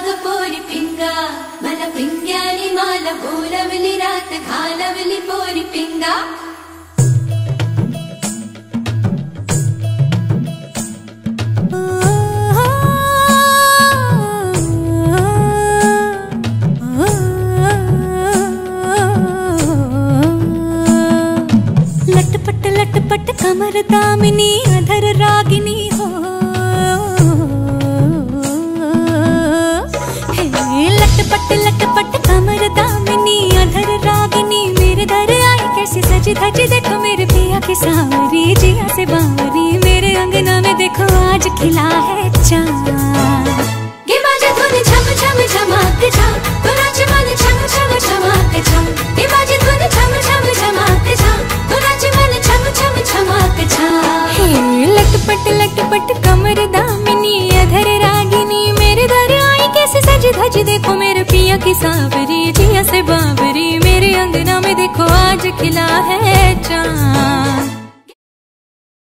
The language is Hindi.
ग पोरी पिंगा मला पिंग्यानी माला बोलवली रात घालवली पोरी पिंगा लटपट कमर दामिनी अधर रागिनी हो लटपट कमर दामिनी अधर रागिनी मेरे दर आई कैसी सजी धजी देखो मेरे पिया की सांवरी जिया से बावरी मेरे अंगना में देखो आज खिला है चाँद गे माझे धुन छम छम छमाक छा तो नाच मन छम छम छमाक छा गे माझे धुन छम छम छमाक छा तो नाच मन छम छम छमाक छा लटपट कमर दामिनी अधर रागिनी मेरे दर आई कैसे सजी धजी देखो मेरे पिया की सांवरी जिया से बावरी मेरे अंगना में देखो आज खिला है चाँद।